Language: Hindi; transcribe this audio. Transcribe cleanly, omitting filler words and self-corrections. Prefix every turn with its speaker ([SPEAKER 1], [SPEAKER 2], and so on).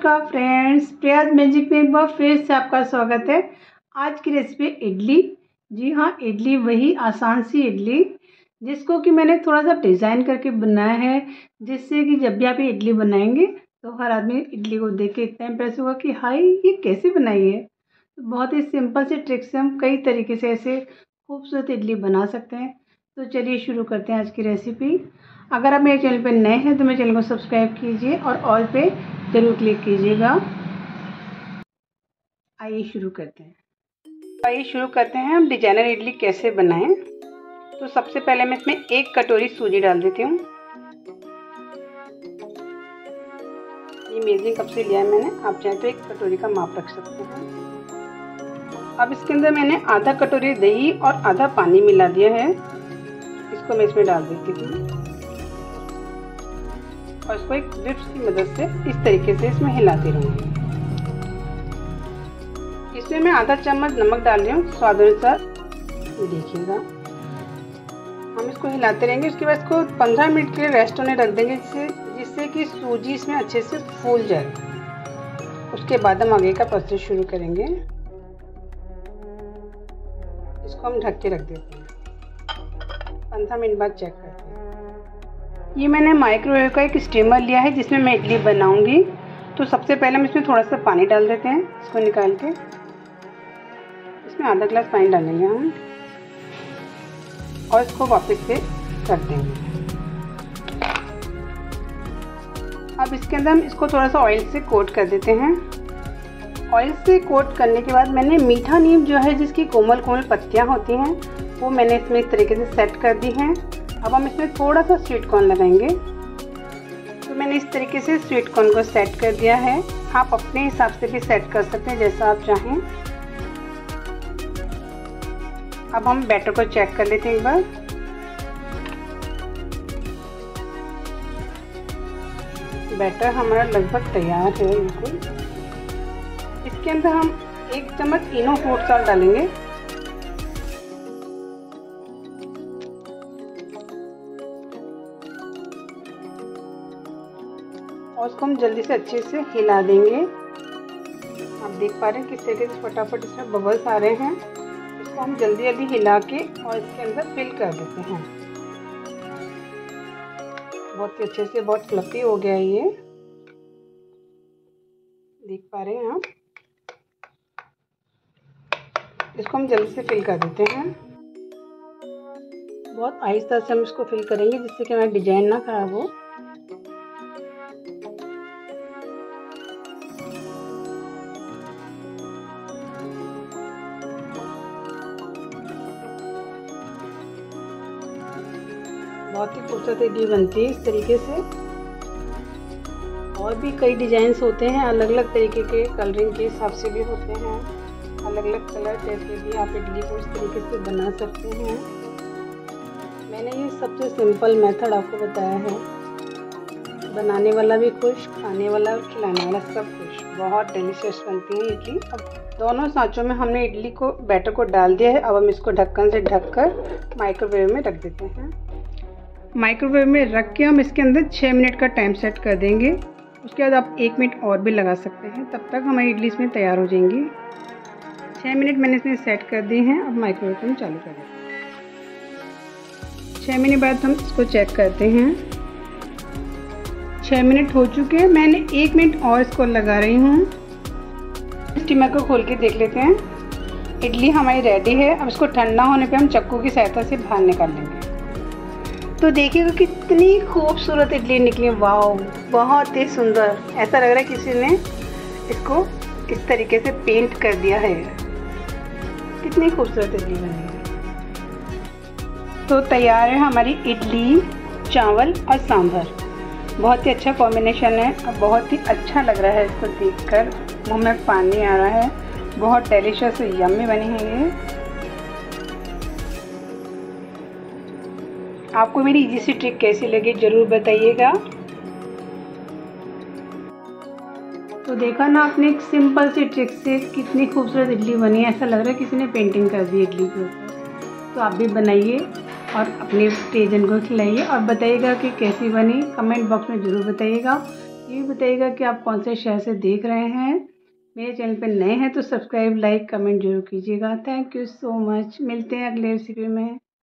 [SPEAKER 1] नमस्कार फ्रेंड्स, प्रियाज मैजिक में एक बार फिर से आपका स्वागत है। आज की रेसिपी इडली। जी हाँ, इडली, वही आसान सी इडली जिसको कि मैंने थोड़ा सा डिज़ाइन करके बनाया है, जिससे कि जब भी आप ये इडली बनाएंगे तो हर आदमी इडली को देख के इतना इम्प्रेस होगा कि हाय ये कैसे बनाई है। तो बहुत ही सिंपल से ट्रिक से हम कई तरीके से ऐसे खूबसूरत इडली बना सकते हैं। तो चलिए शुरू करते हैं आज की रेसिपी। अगर आप मेरे चैनल पर नए हैं तो मेरे चैनल को सब्सक्राइब कीजिए और ऑल पे ज़रूर क्लिक कीजिएगा। आइए शुरू करते हैं हम डिजाइनर इडली कैसे बनाएं। तो सबसे पहले मैं इसमें 1 कटोरी सूजी डाल देती हूँ। ये मेजरिंग कप से लिया है मैंने, आप चाहे तो 1 कटोरी का माप रख सकते हैं। अब इसके अंदर मैंने आधा कटोरी दही और आधा पानी मिला दिया है। इसको मैं इसमें डाल देती हूँ और इसको एक विस्क की मदद से इस तरीके से इसमें हिलाती रहूँगी। इसमें मैं आधा चम्मच नमक डाल रही हूँ स्वाद अनुसार, देखिएगा। हम इसको हिलाते रहेंगे। उसके बाद इसको 15 मिनट के लिए रेस्ट होने रख देंगे, जिससे कि सूजी इसमें अच्छे से फूल जाए। उसके बाद हम आगे का प्रोसेस शुरू करेंगे। इसको हम ढक के रख देते हैं। 15 मिनट बाद चेक करते हैं। ये मैंने माइक्रोवेव का एक स्टीमर लिया है जिसमें मैं इडली बनाऊंगी। तो सबसे पहले हम इसमें थोड़ा सा पानी डाल देते हैं। इसको निकाल के इसमें आधा ग्लास पानी डालेंगे हम और इसको वापस से रख देंगे। अब इसके अंदर हम इसको थोड़ा सा ऑयल से कोट कर देते हैं। ऑयल से कोट करने के बाद मैंने मीठा नीम जो है, जिसकी कोमल कोमल पत्तियां होती हैं, वो मैंने इसमें इस तरीके से सेट कर दी हैं। अब हम इसमें थोड़ा सा स्वीट कॉर्न लगाएंगे। तो मैंने इस तरीके से स्वीट कॉर्न को सेट कर दिया है। आप अपने हिसाब से भी सेट कर सकते हैं, जैसा आप चाहें। अब हम बैटर को चेक कर लेते हैं एक बार। बैटर हमारा लगभग तैयार है बिल्कुल। इसके अंदर हम 1 चम्मच इनो फ्रूट सॉल्ट डालेंगे। और उसको हम जल्दी से अच्छे से हिला देंगे। आप देख पा रहे हैं किस तरीके से फटाफट इसमें बबल्स आ रहे हैं। इसको हम जल्दी जल्दी हिला के और इसके अंदर फिल कर देते हैं। बहुत ही अच्छे से, बहुत फ्लफी हो गया है ये, देख पा रहे हैं आप। इसको हम जल्दी से फिल कर देते हैं। बहुत आहिस्ता से हम इसको फिल करेंगे, जिससे कि हमारा डिजाइन ना खराब हो। बहुत ही खूबसूरत इडली बनती है इस तरीके से। और भी कई डिजाइन्स होते हैं, अलग अलग तरीके के कलरिंग के हिसाब से भी होते हैं। अलग अलग कलर जैसे भी आप इडली को इस तरीके से बना सकते हैं। मैंने ये सबसे सिंपल मेथड आपको बताया है। बनाने वाला भी खुश, खाने वाला और खिलाने वाला सब खुश। बहुत डिलीशियस बनती है इडली। अब दोनों सांचों में हमने इडली को बैटर को डाल दिया है। अब हम इसको ढक्कन से ढककर माइक्रोवेव में रख देते हैं। माइक्रोवेव में रख के हम इसके अंदर 6 मिनट का टाइम सेट कर देंगे। उसके बाद आप 1 मिनट और भी लगा सकते हैं, तब तक हमारी इडली इसमें तैयार हो जाएंगी। 6 मिनट मैंने इसमें सेट कर दिए हैं। अब माइक्रोवेव को हम चालू कर देते हैं। 6 मिनट बाद हम इसको चेक करते हैं। 6 मिनट हो चुके हैं। मैंने 1 मिनट और इसको लगा रही हूँ। स्टीमर को खोल के देख लेते हैं। इडली हमारी रेडी है। अब इसको ठंडा होने पे हम चक्कू की सहायता से बाहर निकाल लेंगे। तो देखिएगा कितनी खूबसूरत इडली निकली। वाओ, बहुत ही सुंदर। ऐसा लग रहा है किसी ने इसको इस तरीके से पेंट कर दिया है। कितनी खूबसूरत इडली बनी है। तो तैयार है हमारी इडली, चावल और सांभर। बहुत ही अच्छा कॉम्बिनेशन है और बहुत ही अच्छा लग रहा है इसको देखकर। मुंह में पानी आ रहा है। बहुत डेलिशियस यम्मी बनी है ये। आपको मेरी इजी सी ट्रिक कैसी लगी ज़रूर बताइएगा। तो देखा ना आपने, एक सिंपल सी ट्रिक से कितनी खूबसूरत इडली बनी है। ऐसा लग रहा है किसी ने पेंटिंग कर दी इडली के ऊपर। तो आप भी बनाइए और अपने प्रियजन को खिलाइए और बताइएगा कि कैसी बनी। कमेंट बॉक्स में ज़रूर बताइएगा। ये भी बताइएगा कि आप कौन से शहर से देख रहे हैं। मेरे चैनल पर नए हैं तो सब्सक्राइब, लाइक, कमेंट जरूर कीजिएगा। Thank you so much. मिलते हैं अगले रेसिपी में।